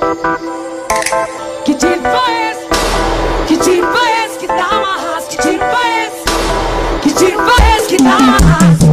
Que tiro foi esse? Que tiro foi esse que dá uma raça? Que tiro foi esse? Que tiro foi esse que dá uma raça?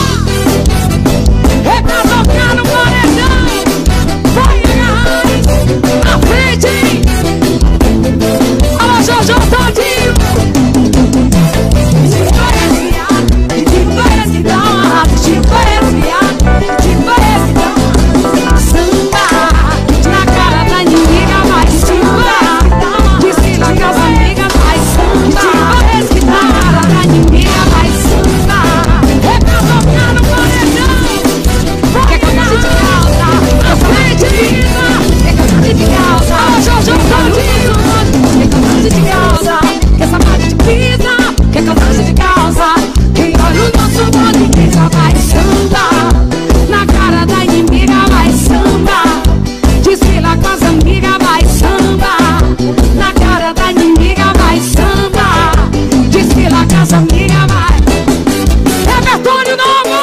É pra tocar no paredão. Vai agarrar na frente, hein? Alô, Jojo Todinho. Que tiro foi esse, viado? Que tiro foi esse que dá uma raça? Que tiro foi esse, viado? Que tiro foi esse que dá uma raça? Samba na cara da inimiga, vai samba. Desfila com as amigas, vai samba. Que tiro foi esse que dá uma cara da inimiga, vai samba. É pra tocar no paredão. Quer que eu dance de calça? A frente, vida. Quer que eu dance de calça? Alô, Jojo Todinho. Quer que eu dance de calça? Quer essa parte de pisa? Quer que eu dance de calça? Quem olha o nosso bonde pisa, vai samba. Na cara da inimiga, vai samba. Desfila com as amigas, vai samba. Na cara da inimiga, vai samba. Desfila com as amigas, vai. Repertório novo.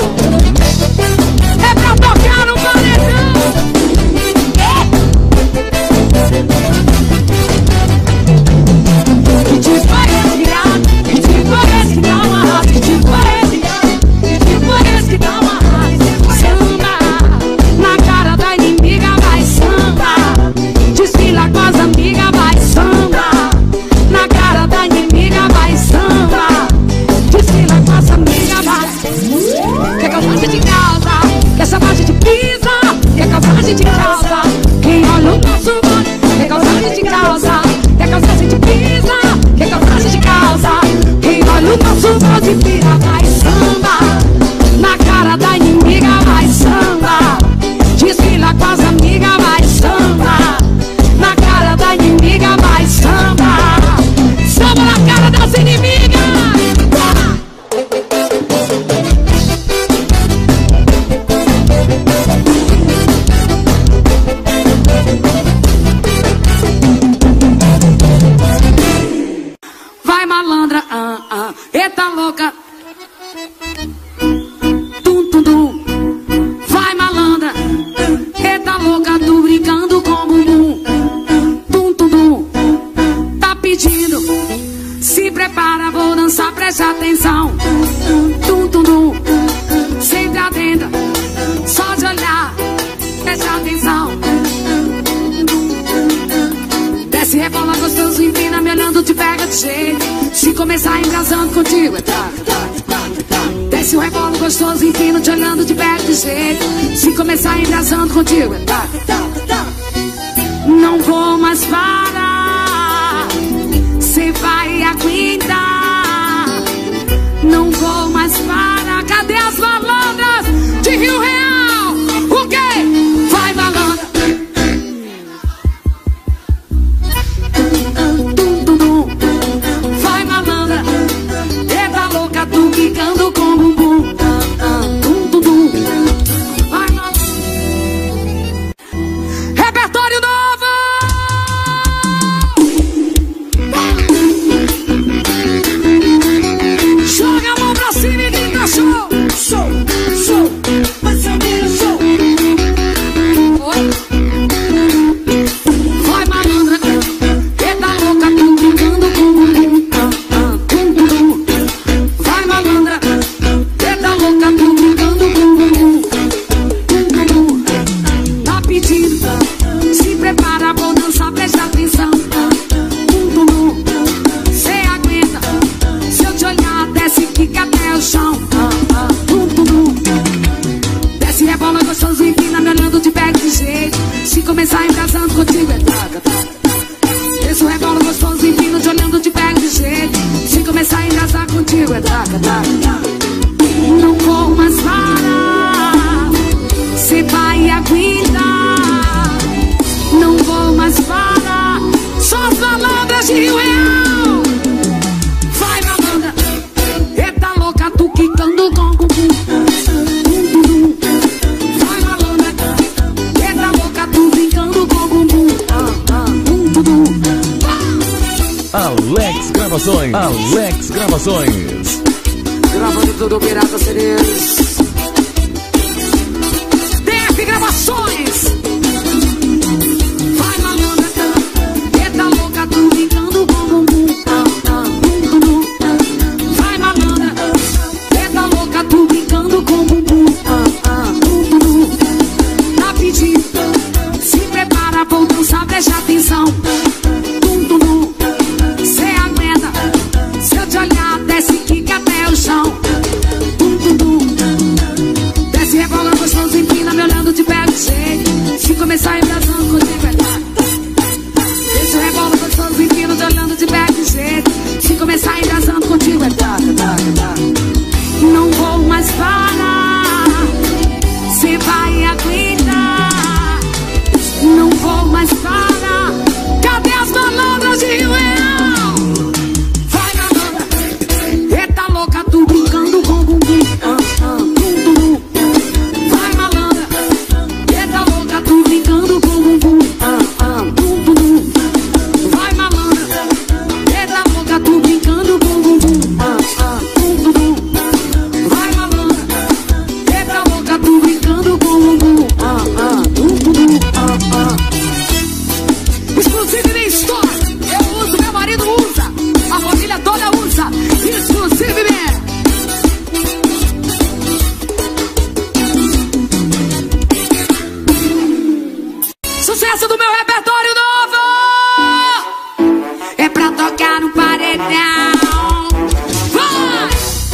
É pra tocar no paredão. Que tipo é esse, viado? Que tipo é esse que dá uma raça? Que tipo é esse, viado? Que tipo é esse que dá uma raça? Samba, na cara da inimiga, vai samba. Desfila com as amigas, vai samba. Na cara da inimiga, vai samba. Desfila com as amigas, vai. Quer que eu faça de calça? Quer essa base de pisa? Quer que eu faça de calça? Quem olha o nosso bonde? Quer que eu faça de calça? Quer que eu faça de pisa? Quer que eu faça de calça? Quem olha o nosso bonde vira, vai samba. Na cara da inimiga, vai samba. Desfila com as amigas, vai samba. Na cara da inimiga, vai samba. Samba na cara das inimigas. Vai malandra, eita louca. Tum, tum, tum. Vai malandra, eita louca, tu brincando com o bumbum. Tum, tum, tum. Tá pedindo, se prepara, vou dançar, preste atenção. Tum, tum, tum. Sempre atenta, só de olhar, preste atenção. Desce, rebola gostoso, empina, me olhando, te pega de jeito. Se começar embrasando contigo, é taca, taca, taca, taca. Desce o rebolo gostoso, empina, te olhando, te pega de jeito. Se começar embrasando contigo, é taca, taca, taca. Não vou mais parar, cê vai aguentar. Não vou mais parar. Cadê as malandras de Rio Real? O quê? Vai malandra. Vai malandra, eita louca, tu ficando com o bumbum. Vai malandra. Repertório novo. Joga a mão pra cima e grita show. Show, show, vai saber o show. Oi. Vai malandra, eita louca, tu ficando com o bumbum. Vai malandra, eita louca, tu ficando com o bumbum. Tá pedindo, se prepara, vou dançar, presta atenção. Cê aguenta, se eu te olhar, desce, fica até o chão. Desce, rebola gostoso, empina, me olhando, te pega de jeito. Se começar embrasando contigo, é taca, taca. Desce o rebola gostoso, empina, te olhando, te pega de jeito. Se começar a embrasar contigo, é taca, taca, taca. Não vou mais parar, cê vai aguentar. Não vou mais parar, só as malandras de Rio Real. Vai malandra, eita louca, tu quicando com o bumbum. Vai malandra, eita louca, tu brincando com o bumbum. Alex Gravações. Alex Gravações. Gravando tudo pirata Cerejas. DF Gravações. gostoso empina me olhando de pé de jeito. Se começar embrasando contigo é tá. Deixa o rebola gostoso empina te olhando de pé de jeito. Se começar embrasando contigo é tá. Não vou mais parar, cê vai aguentar. Não vou mais parar. Cadê as malandras de Rio Real? Vai malandra, eita louca, tu brincando com bumbum. Vai malandra, eita louca, tu brincando com bumbum. Vai malandra, eita louca, tu brincando com bumbum. Vai malandra, eita louca, tu brincando com bumbum. Exclusive minha história, eu uso, meu marido usa, a família toda usa. Exclusive minha. Sucesso do meu repertório novo é pra tocar no paredão. Vai!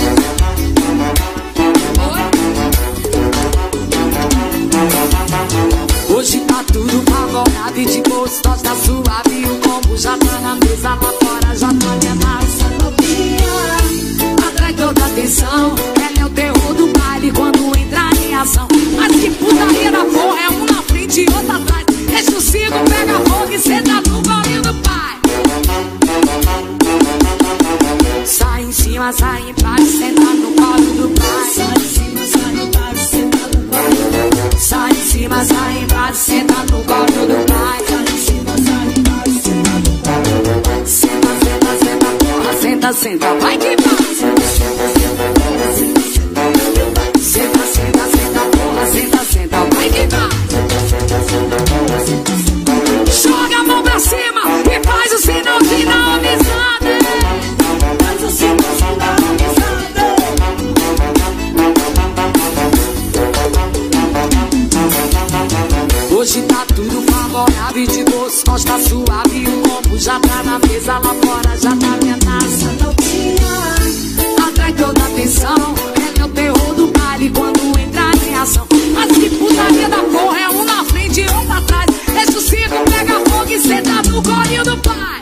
Hoje tá tudo favorável e de gostosa, tá suave. O combo já tá na mesa, lá fora já tá minha massa novinha. Atrai toda atenção, ela é o terror do baile quando entrar em ação. Mas que putaria da porra, é um na frente e outro atrás. Deixa o cinco, pega fogo e senta no colinho do pai. Sai em cima, sai embaixo, senta no colo do pai. Sai em cima, sai embaixo, senta no colo do pai. Sai em cima, sai embaixo, senta no colo do pai. Sai em cima, sai embaixo, senta no colo do pai. Senta, senta, senta, porra, senta, senta, vai que vai. Senta, senta, senta, porra, senta, senta, vai que vai. Joga a mão pra cima e faz o sinalzinho da amizade. Faz o sinalzinho da amizade. Hoje tá tudo favorável e de gostosa, tá suave. O combo já tá na mesa, lá fora já tá minha taça novinha. Atrai toda atenção, ela é o terror do baile quando entrar em ação. Mas que putaria da porra, é um na frente e outro atrás. Deixa o cinco, pega fogo e senta no colinho do pai.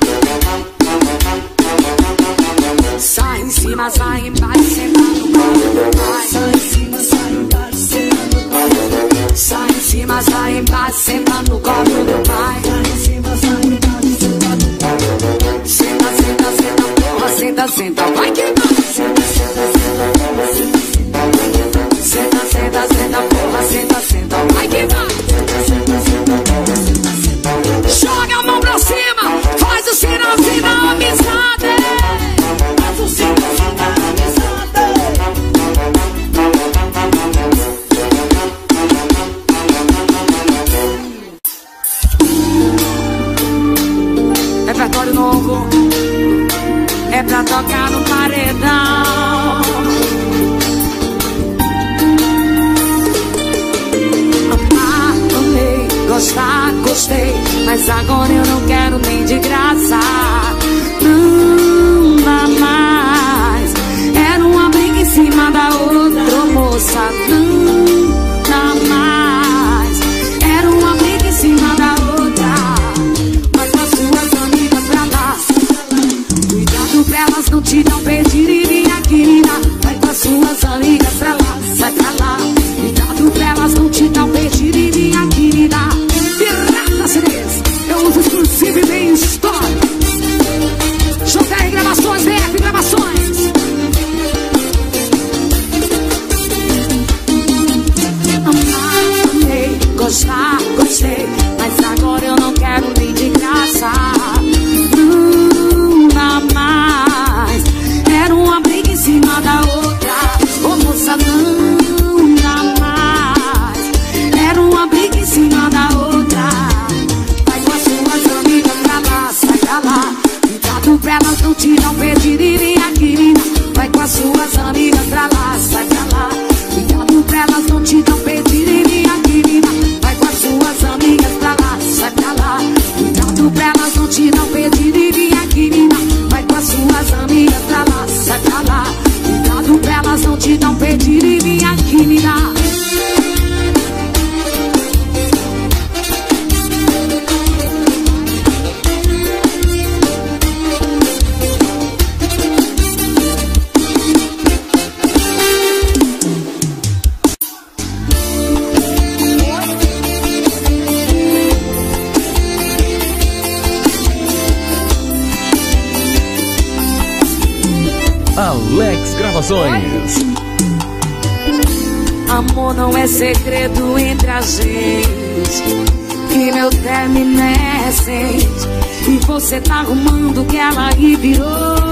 Sai em cima, sai embaixo, senta no colo do pai. Sai em cima, sai embaixo, senta no colo do pai. Sai em cima, sai embaixo, senta no colo do pai. Sai em cima, sai embaixo, senta no colo do pai. Senta, senta, senta, porra, senta, senta, vai que vai. Senta, senta, senta, porra, senta, senta, senta, senta, senta, porra, senta, senta, vai que vai. Joga a mão pra cima, faz o sinalzinho da amizade. Faz o sinalzinho da amizade. Repertório novo é pra tocar no paredão. Amei, gostar, gostei, mas agora eu não quero nem de graça. Não dá mais. Era uma briga em cima da outra moça. Não dá mais. Era uma briga em cima da outra. Mas as suas amigas pra lá, cuidado pra elas não te dão pedirinha, querida. Vai com as suas amigas pra lá, sai pra lá. Cuidado pra elas não te dão pedirinha, querida. Pirata CDs, eu uso exclusivo e bem história. Alex Gravações. Amor não é segredo entre a gente, que meu término é recente, e você tá arrumando que ela aí virou.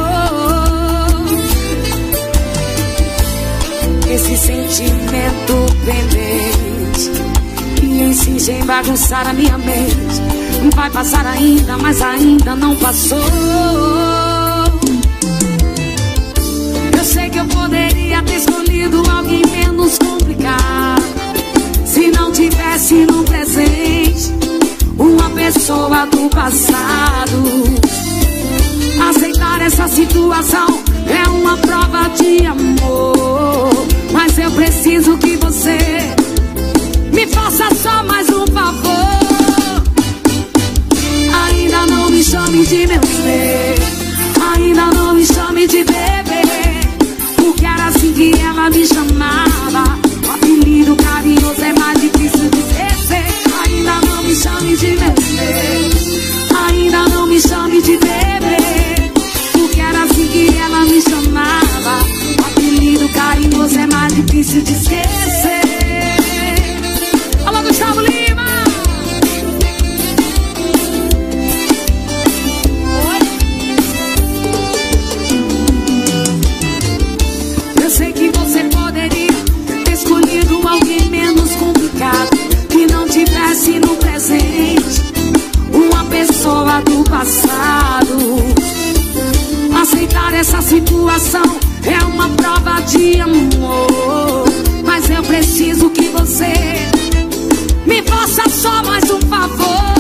Esse sentimento pendente que insiste em bagunçar a minha mente vai passar ainda, mas ainda não passou. Eu sei que eu poderia ter escolhido alguém menos complicado, se não tivesse no presente uma pessoa do passado. Aceitar essa situação é uma prova de amor, mas eu preciso que você me faça só mais um favor. Ainda não me chame de meu ser, ainda não me chame de bebê, porque era assim que ela me chamava. O apelido carinhoso é mais difícil de esquecer. Ainda não me chame de meu ser, ainda não me chame de bebê, porque era assim que ela me chamava. O apelido carinhoso é mais difícil de esquecer. Alô, Gustavo Lima! Eu sei que você poderia ter escolhido alguém menos complicado, que não tivesse no presente uma pessoa do passado. Aceitar essa situação é uma prova de amor, mas eu preciso que você me faça só mais um favor.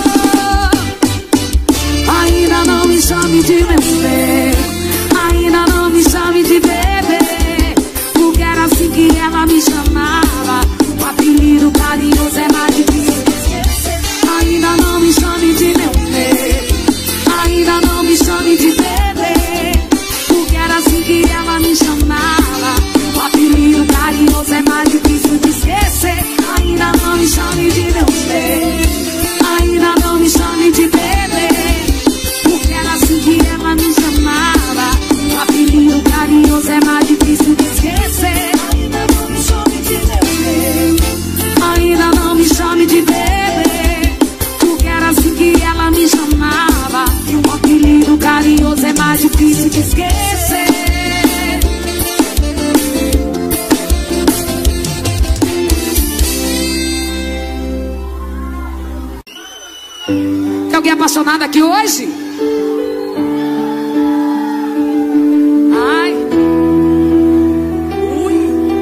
Ainda não me chame de meu bem, ainda não me chame de bebê, porque era assim que ela me chamava. O apelido carinhoso é mais difícil de esquecer. Ainda não me chame de meu bem, ainda não me chame de bebê, porque era assim que ela me chamava. O apelido carinhoso é mais difícil de esquecer. Ainda não me chame de meu bem, ainda não me chame de bebê, porque era assim que ela me chamava. O apelido carinhoso é mais difícil de esquecer. Ainda não me chame de meu bem, ainda não me chame de bebê, porque era assim que ela me chamava. O apelido carinhoso é mais difícil de esquecer. Tem alguém apaixonado aqui hoje? Ai. Ui.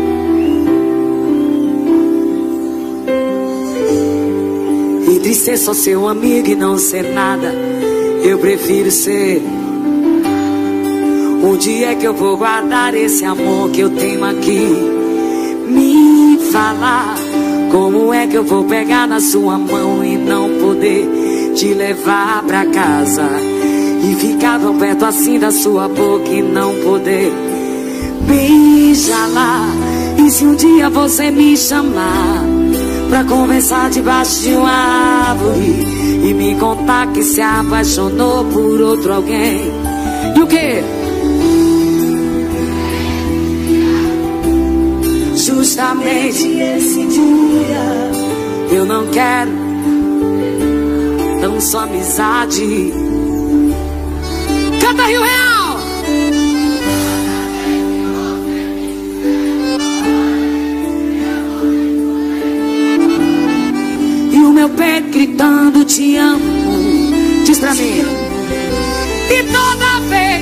Entre ser só seu amigo e não ser nada, eu prefiro ser. Onde é que eu vou guardar esse amor que eu tenho aqui? Me fala, como é que eu vou pegar na sua mão e não poder te levar pra casa, e ficar tão perto assim da sua boca e não poder beijar lá? E se um dia você me chamar pra conversar debaixo de uma árvore e me contar que se apaixonou por outro alguém, e o quê? Justamente esse dia eu não quero tão só amizade. Canta Rio Real! E o meu peito gritando te amo, diz pra mim. E toda vez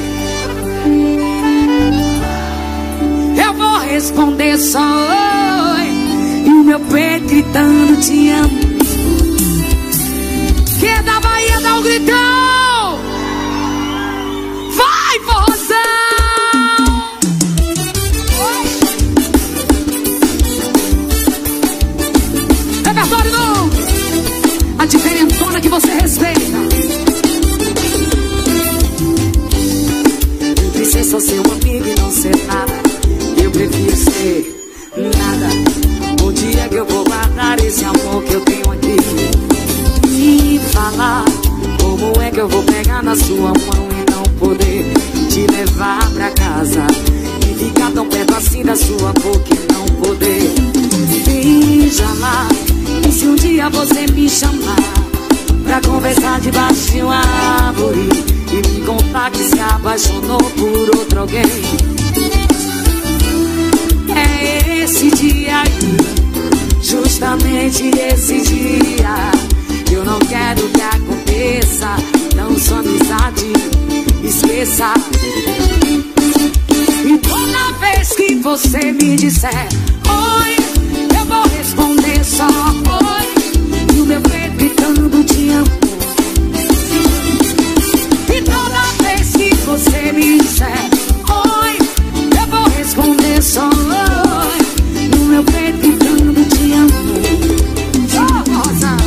eu vou responder só oi. E o meu peito gritando te amo. Que é da Bahia, dá um gritão. Vai, forrozão. Repertório novo. A diferentona que você respeita. Eu preciso só ser um amigo e não ser nada. Eu prefiro ser nada. O dia que eu vou guardar esse amor que eu tenho aqui? Me falar, como é que eu vou pegar na sua mão e não poder te levar pra casa, e assim da sua boca e não poder beijar lá. E se um dia você me chamar pra conversar debaixo de uma árvore e me contar que se apaixonou por outro alguém, é esse dia aí, justamente esse dia. Eu não quero que aconteça, não sua amizade esqueça. E toda vez que você me disser oi, eu vou responder só oi, e o meu peito gritando te amo. E toda vez que você me disser oi, eu vou responder só oi, e o meu peito gritando te amo. Oh, Rosa!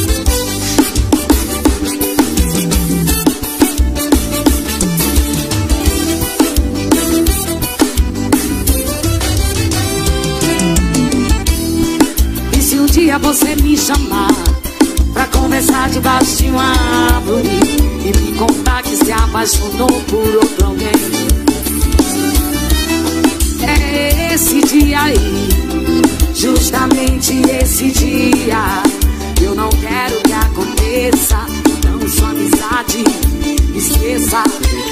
Você me chamar pra conversar debaixo de uma árvore e me contar que se apaixonou por outro alguém, é esse dia aí, justamente esse dia. Eu não quero que aconteça, não sua amizade esqueça.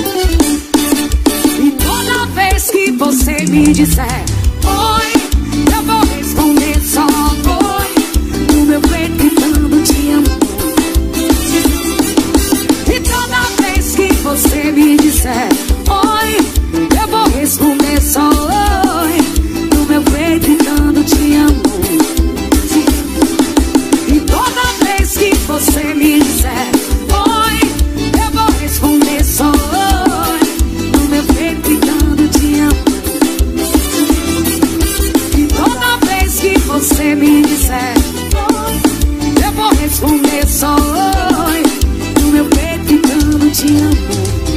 E toda vez que você me disser oi, eu vou responder só oi, meu peito gritando te amo. E toda vez que você me disser oi, eu vou responder só oi, no meu peito gritando te amo. E toda vez que você me disser oi, eu vou responder só oi, no meu peito gritando te amo. E toda vez que você me disser eu vou responder só oi, no meu peito gritando te amo.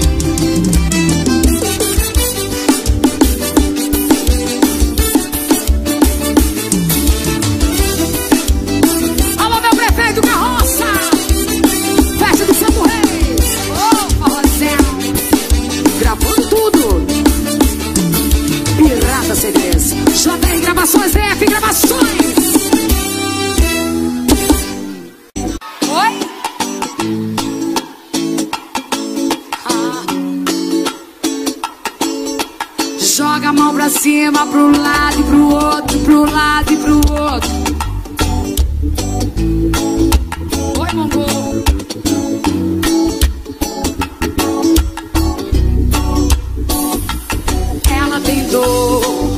Alô, meu prefeito Carroça, festa do Santo Reis, ô Forrozão, gravando tudo. Pirata CDs, JR Gravações, F Gravações. Joga a mão pra cima, pro lado e pro outro, pro lado e pro outro. Oi, Mongol. Ela tentou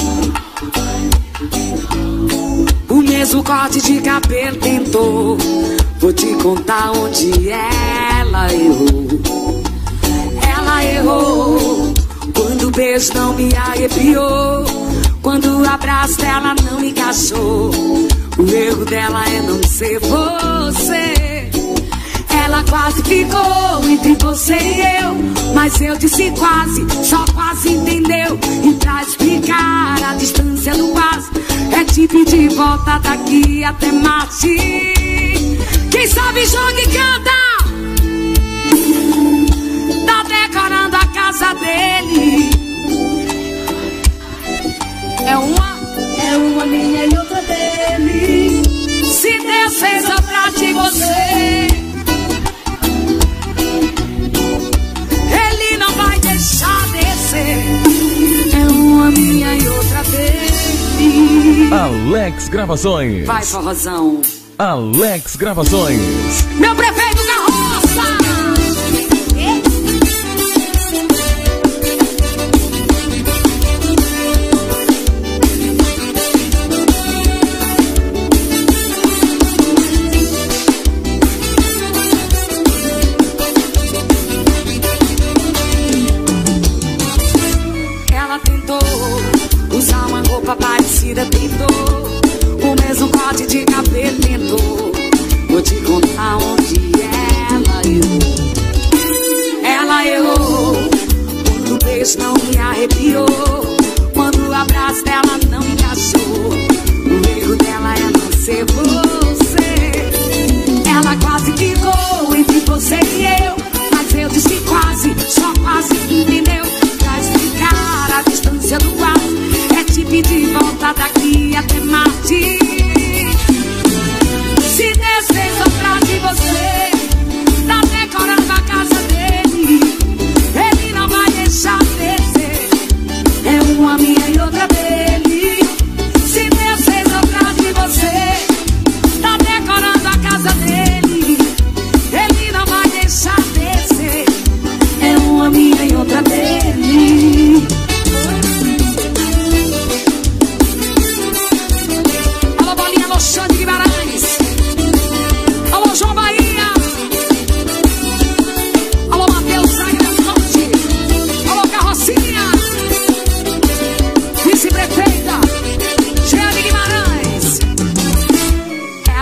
o mesmo corte de cabelo, tentou. Vou te contar onde ela errou. Ela errou quando o beijo não me arrepiou, quando o abraço dela não me encaixou. O erro dela é não ser você. Ela quase ficou entre você e eu, mas eu disse quase, só quase entendeu. E pra explicar a distância do quase, é te pedir volta daqui até Marte. Quem sabe joga e canta. Tá decorando a casa dele. É uma minha e outra dele. Se Deus fez outra de você, Ele não vai deixar descer. É uma minha e outra dele. Alex Gravações. Vai, Forrozão. Alex Gravações. Meu prefeito Carroça. Ela tentou usar uma roupa parecida, tentou o mesmo corte de cabelo, tentou. Vou te contar onde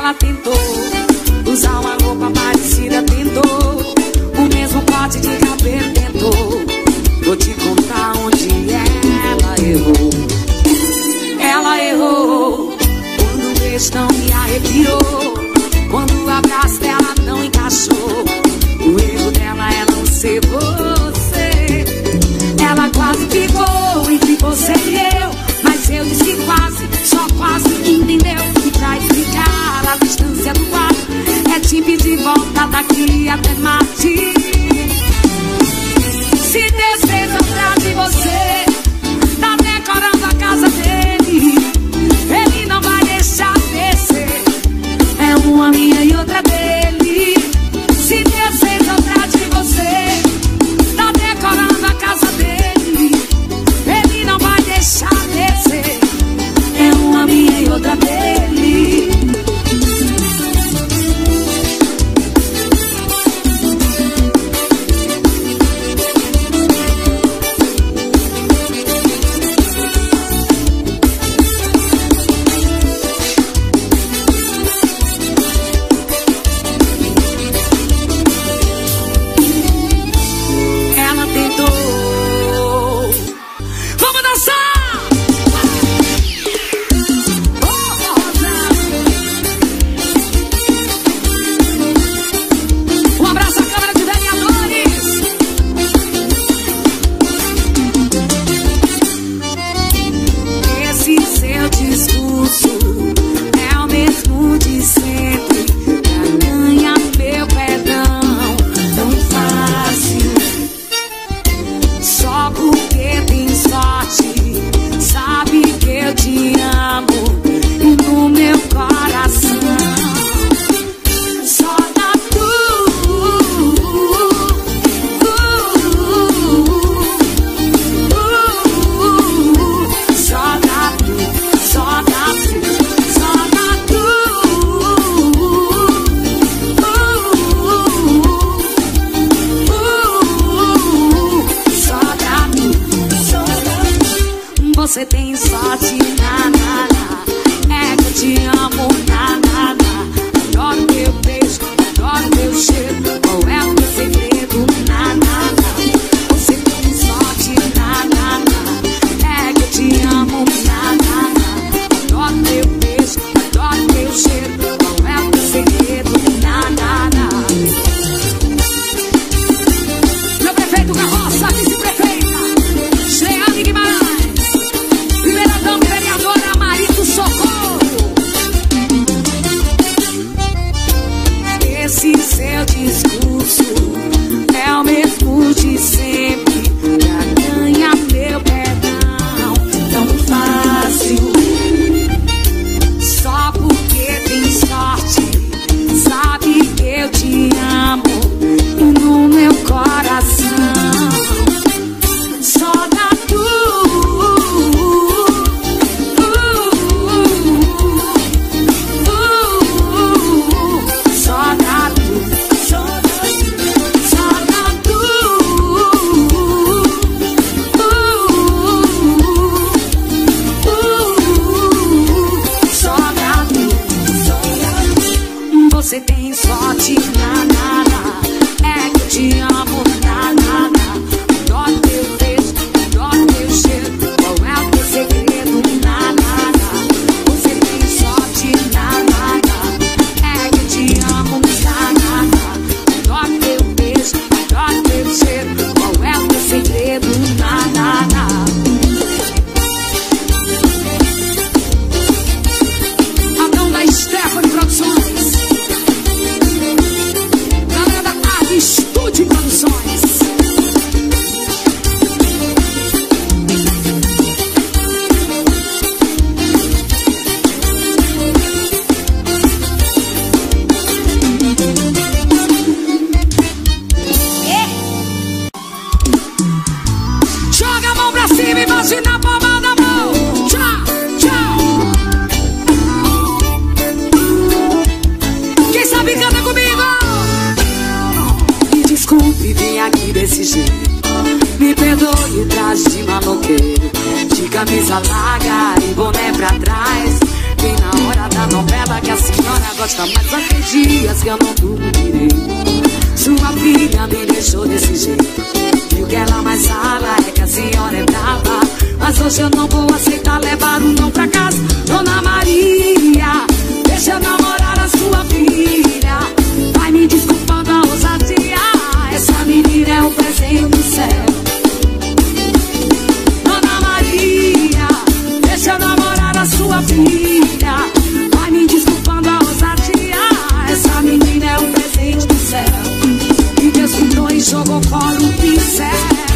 ela tentou usar uma roupa parecida, tentou o mesmo corte de cabelo, tentou. Vou te contar onde ela errou. Ela errou quando o beijo não me arrepiou, quando o abraço dela não encaixou. O erro dela é não ser você. Ela quase ficou entre você e eu, mas eu disse quase, só quase entendeu. E pra explicar a distância do quarto é te pedir volta daqui até Marte. Se desfez atrás de você, tá decorando a casa dele, ele não vai deixar descer. É uma minha e outra dele. Se desfez atrás de você, tá decorando a casa dele, ele não vai deixar descer. É uma minha e outra dele. Você tem sorte, na, na, na. É que eu te amo, na, na, na. Adoro teu beijo, adoro teu cheiro. Qual é o teu segredo, na, na, na. Você tem sorte, na, na, na. É que eu te amo, na, na, na. Adoro teu beijo, adoro teu cheiro. Qual é o teu segredo, na, na, na. Meu prefeito Carroça, vice-prefeita Sheane Guimarães, primeira-dama vereadora Marito Socorro. Esse seu discurso é o mesmo de sempre, pra ganhar meu perdão tão fácil. Só porque tem sorte, sabe que eu te amo no meu coração. Só dá você tem sorte, na, na, na. É que eu te amo, na, na, na. Adoro teu beijo, adoro teu cheiro. Qual é o teu segredo, na, na, na. Você tem sorte, na, na, na. É que eu te amo, na, na, na. Adoro teu beijo, adoro teu cheiro. Qual é o teu segredo, na, na, na. Adão da Stephanie Produções, Estúdio Produções. Joga a mão pra cima, imagina a palma da mão. Tchau, tchau. Quem sabe canta comigo. Desculpe, vim aqui desse jeito. Me perdoe o traje de maloqueiro, de camisa larga e boné pra trás. Bem na hora da novela que a senhora gosta, mas só tem dias que eu não durmo direito. Sua filha me deixou desse jeito, e o que ela mais fala é que a senhora é brava. Mas hoje eu não vou aceitar levar um não pra casa. Dona Maria, deixa eu namorar a sua filha. Vai me desculpando a ousadia, essa menina é um presente do céu. Dona Maria, deixa eu namorar a sua filha. Vai me desculpando a ousadia, essa menina é um presente do céu. E Deus pintou e jogou fora o pincel.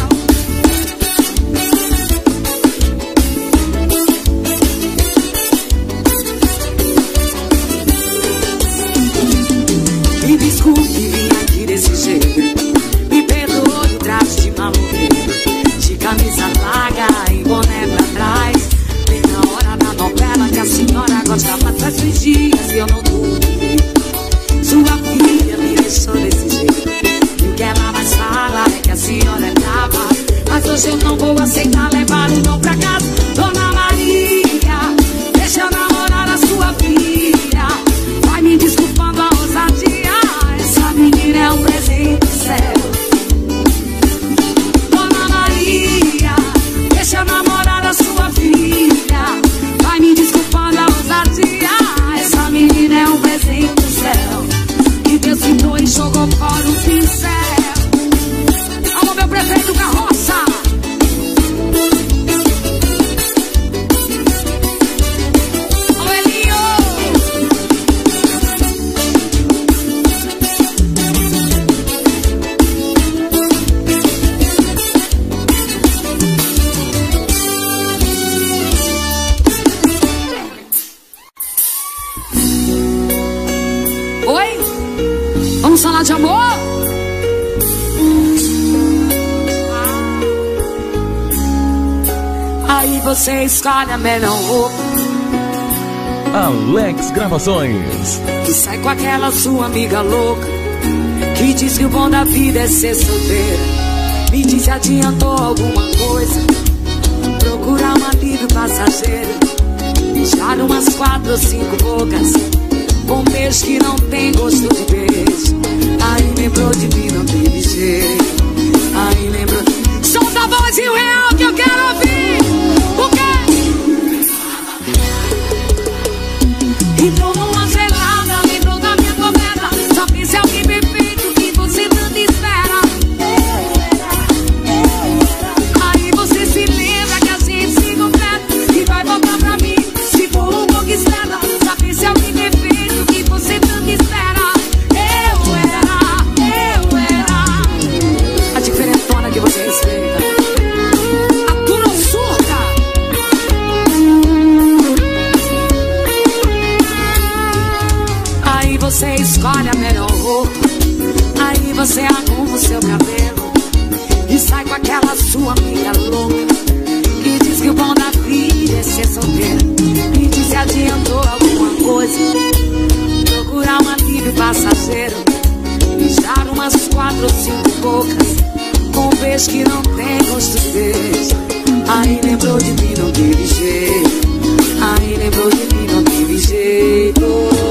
Me desculpe vir aqui desse jeito, me perdoe o traje de maluqueiro, de camisa larga e boné pra trás. Bem na hora da novela que a senhora gosta, mas faz 3 dias que eu não durmo direito. Sua filha me deixou desse jeito, e o que ela mais fala é que a senhora é brava. Mas hoje eu não vou aceitar levar um não pra casa. Dona Maria, deixa eu namorar a sua filha. Vai me desculpando a ousadia, essa menina é um presente do céu. Dona Maria, deixa eu namorar a sua filha. Vai me desculpando a ousadia, essa menina é um presente do céu. E Deus pintou e jogou fora o pincel. Alô, meu prefeito Carroça. Alô, Elinho. Oi? Vamos falar de amor? Aí você escolhe a melhor roupa Alex Gravações. e sai com aquela sua amiga louca que diz que o bom da vida é ser solteira. Me diz se adiantou alguma coisa, procurar um alívio passageiro, beijar umas 4 ou 5 bocas com um beijo que não tem gosto de beijo. Aí lembrou de mim, não teve jeito. Aí lembrou. Solta a voz e o real que eu quero ouvir. O quê? Entrou numa gelada, lembrou da minha comédia. Só pense alguém perfeito que você tanto espera. Aí você se lembra que a gente se completa e vai voltar pra mim se for um pouco estrada. Só pense alguém perfeito que você tanto espera. Eu era a diferentona que você respeita. A dura ou surda. Aí você escolhe a melhor roupa, aí você arruma o seu cabelo e sai com aquela sua amiga louca que diz que o bom da vida é ser solteiro. Me diz se adiantou alguma coisa, procurar um alívio passageiro, beijar umas 4 ou 5 bocas com um beijo que não tem gosto de beijo. Aí lembrou de mim, não teve jeito. Aí lembrou de mim, não teve jeito.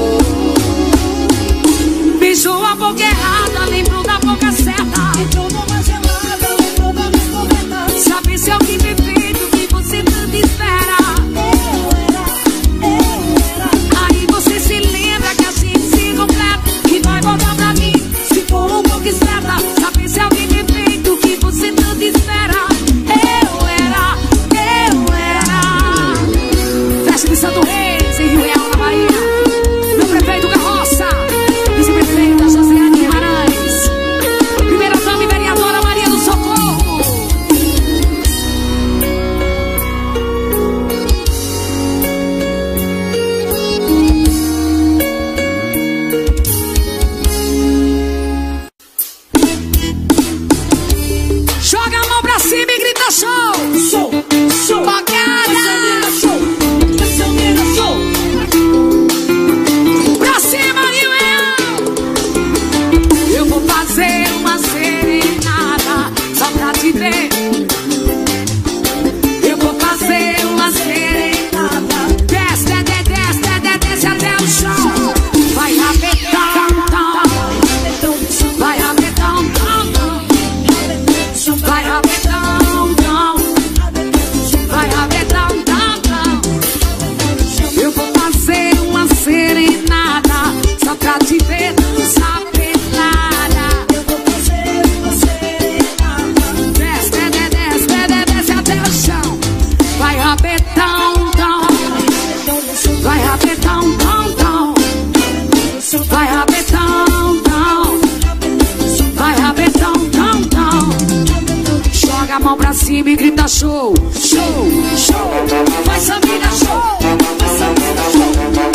Beijou a boca errada, lembrou da boca certa. Entrou numa gelada, lembrou da minha coberta. Sabe se é alguém perfeito que você tanto espera. Aí você se lembra que a gente se completa e vai voltar pra mim se for um pouco esperta. Sabe se é alguém perfeito que você tanto espera. Eu era. Festa de Santo Reis, em Rio Real, na Bahia. Meu prefeito Carroça, vice-prefeita Josiane Guimarães, primeira dama e vereadora Maria do Socorro. Joga a mão pra cima e grita show! Show! Bocada! Pra cima, Rio Real! Eu vou fazer uma serenata só pra te ver. Eu vou fazer uma serenata. Desce, desce, desce, Vai rabetão, tão. Vai rabetão, tão, tão. Joga a mão pra cima e grita show, show, show. Vai Samira, show. Vai Samira, show.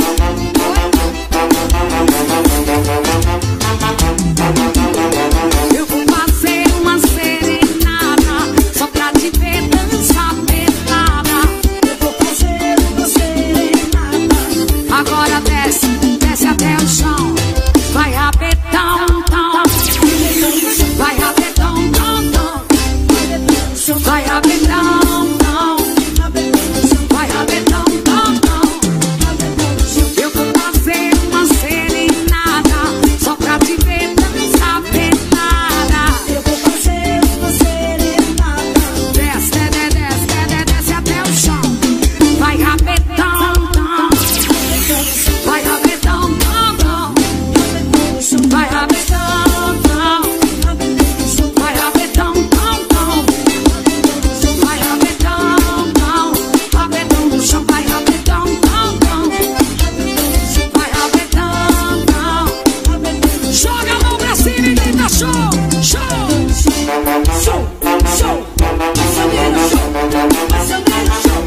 Eu vou fazer uma serenata só pra te ver dançar pelada. Eu vou fazer uma serenata. Agora desce, desce até o chão. Vai rabetão, tão. Vai rabetão, tão, tão. Vai rabetão, tão. Vai rabetão, tão, tão. Eu vou fazer uma serenata só pra te ver dançar pelada. Eu vou fazer uma serenata. Desce, desce, desce, desce até o chão. Vai rabetão, tão. Vai rabetão, tão, tão. Vai rabetão, tão. Vai rabetão, tão, tão. Vai rabetão, tão. Rabetão no chão, vai rabetão, tão, tão. Vai rabetão, tão. Joga a mão pra cima e grita show, show. Show, show. Vai Samira, show. Vai Samira, show.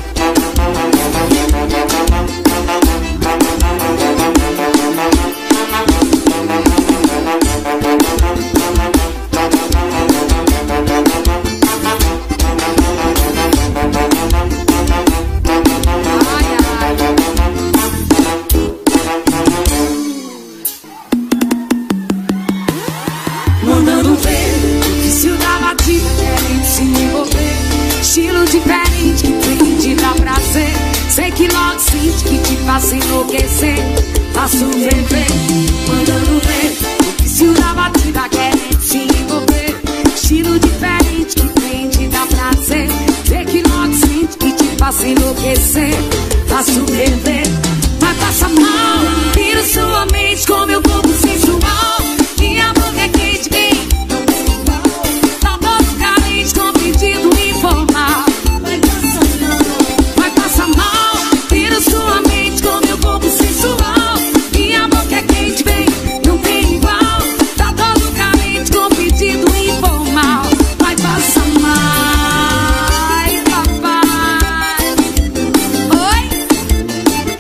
Ai, ai. Mandando ver o vício da batida, querendo se envolver. Estilo diferente que tem te dá prazer. Sei que logo sinto que te faço enlouquecer. Faço viver, mandando ver o vício da batida, querendo se envolver. Estilo diferente que tem te dá prazer. Sei que logo sinto que te faço enlouquecer. Faço viver, mas passa mal. Vira sua mente com meu corpo sensual. Minha boca é quente, bem. Tá todo carente com pedido informal. Vai passar mal. Vira sua mente com meu corpo sensual. Minha boca é quente, bem. Não tem igual. Tá todo carente com pedido informal. Vai passar mal, papai. Oi?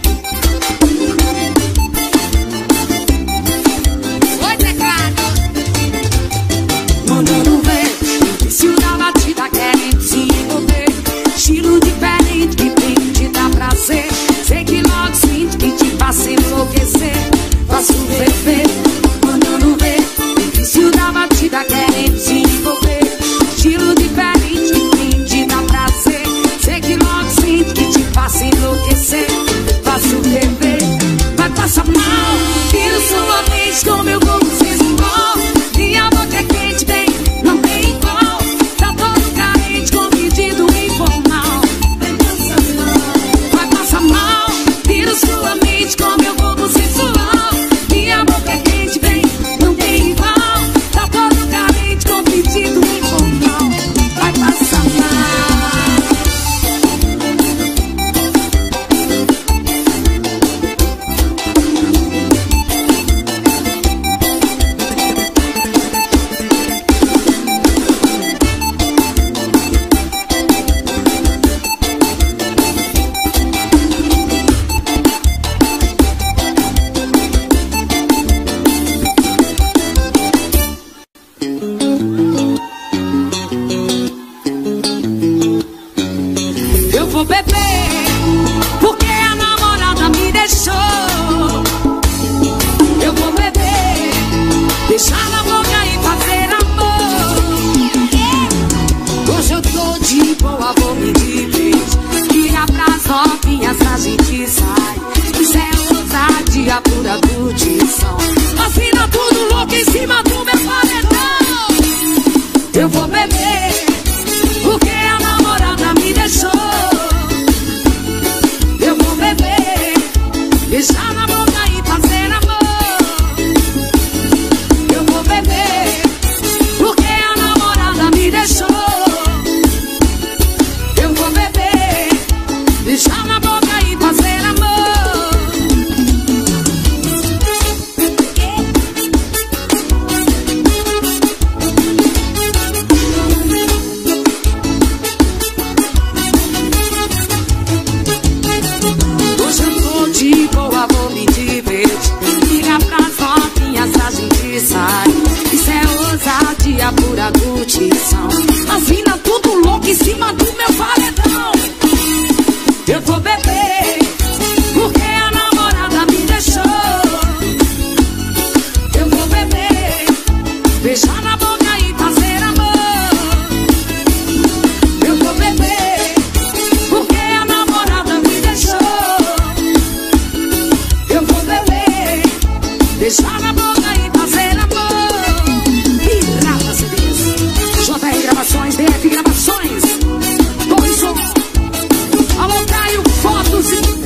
beijar na boca e fazer amor. Pirata CDs, JR Gravações, DF Gravações, Torre Som, alô Caio, fotos e...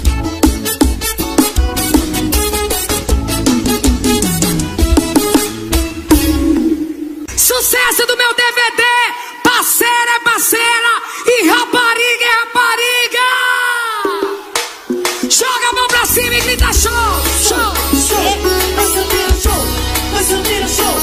Sucesso do meu DVD, parceira é parceira e rapariga é rapariga. Joga a mão pra cima e grita show, show, show. Vai subir o show, vai subir o show.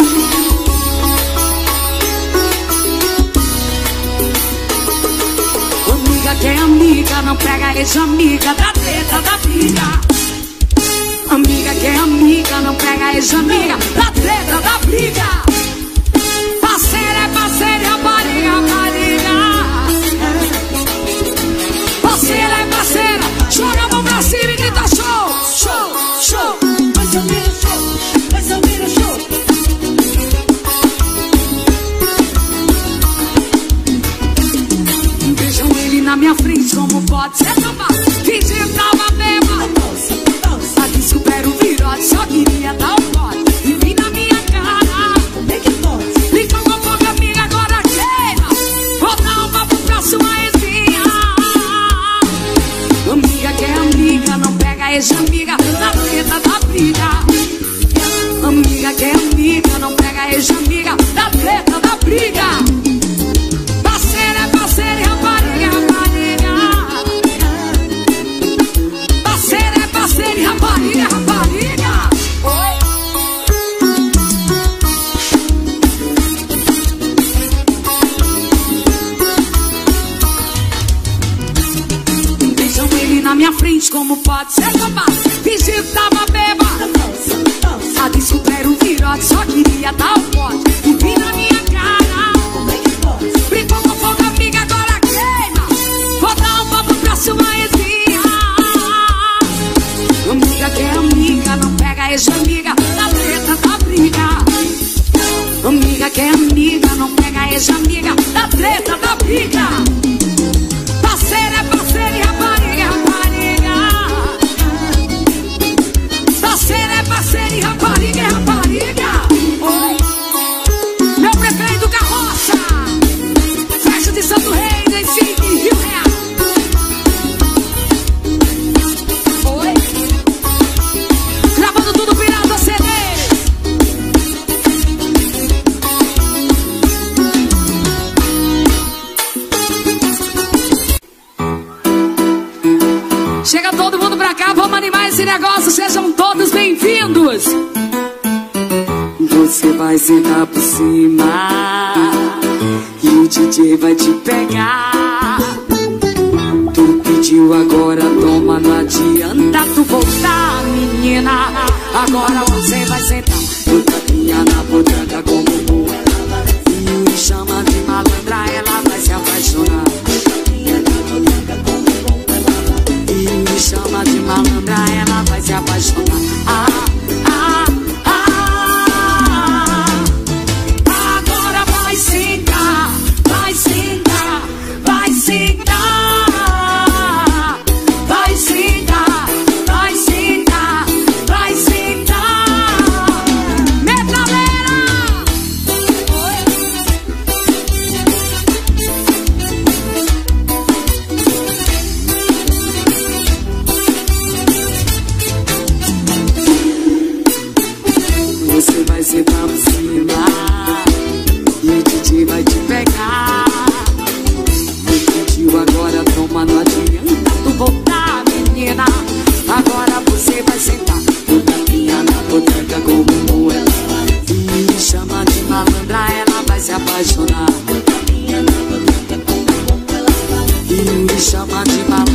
Amiga que é amiga, não pega ex-amiga, da treta, da briga. Amiga que é amiga, não pega ex-amiga, da treta, da briga. Parceira é parceira e rapariga, rapariga. Parceira é parceira, joga a mão pra cima e grita show, show, show. Vai subir o show, vai subir o show. Vejam ele na minha frente, como pode ser capaz. Fingindo tava bêbado, a disco era o virote, só queria dar um bote. E vim na minha cara, como é que pode? Brincou com pouca amiga, agora queima. Vou dar um papo pra sua ex-minha. Amiga que é amiga, não pega ex-amiga, na treta da briga. Amiga que é amiga, não pega ex-amiga, da treta da briga. Parceira é parceira e rapariga, rapariga. Parceira é parceira e rapariga, rapariga. Oi. Vejam ele na minha frente, como pode ser capaz. Fingiu que tava bêbado, a disco era um virote, só queria dar um bote. E vim na minha cara, brincou com pouca amiga, agora queima. Vou dar um papo pra sua ex-minha. Amiga que é amiga, não pega ex-amiga, da treta da briga. Amiga que é amiga, não pega ex-amiga, da treta da briga. Parceira é parceira e rapariga, rapariga. Parceira é parceira e rapariga, rapariga. Oi. Meu prefeito Carroça, festa de Santo Rei, em Cine, Rio Real. Oi. Gravando tudo pirata CD. Chega todo mundo pra cá, vamos animar esse negócio, sejam todos bem-vindos. Você vai sentar por cima e o DJ vai te pegar. Tu pediu, agora toma, não adianta tu voltar, menina. Agora você vai sentar, botadinha na botanga como boa. E me chama de malandra, ela vai se apaixonar. Me chama de malandra, ela vai se apaixonar. Agora vai sentar, vai sentar, vai sentar. Vai sentar, vai sentar, vai sentar. Metaleira! Você vai sentar por cima e o DJ vai te pegar. Tu pediu, agora toma, não adianta tu voltar, menina. Agora você vai sentar, botadinha na botanga como ela. E me chama de malandra, ela vai se apaixonar. E me chama de malandra.